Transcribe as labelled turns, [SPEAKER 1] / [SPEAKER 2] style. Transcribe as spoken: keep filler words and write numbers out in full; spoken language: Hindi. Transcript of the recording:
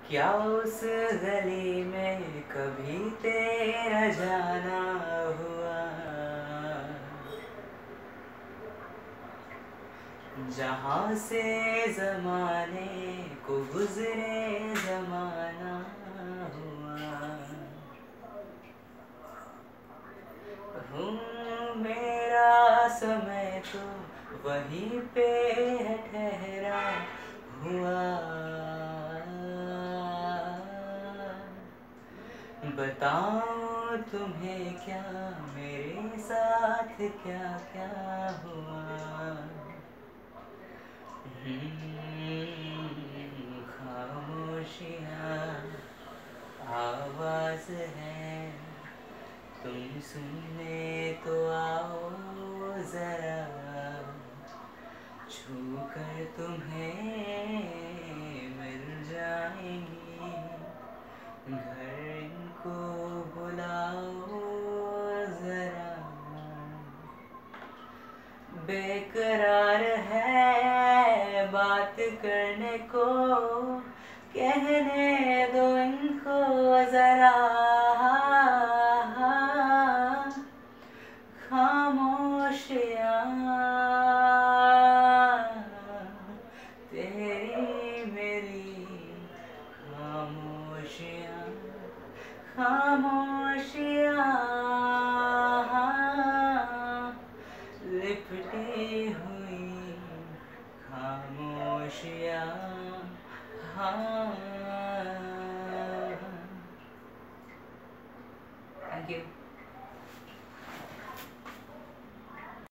[SPEAKER 1] क्या उस गली में कभी तेरा जाना हुआ, जहाँ से ज़माने को गुज़रे ज़माना हुआ। हूँ मेरा समय तो वहीं पे है ठहरा हुआ। बताऊं तुम्हें क्या मेरे साथ क्या क्या हुआ। हम्म, खामोशियाँ आवाज़ है, तुम सुनने तो आओ ज़रा, छू कर तुम्हें मिल जाएंगी, घर इनको बुलाओ ज़रा। बेकरार है बात करने को, कहने दो इनको ज़रा।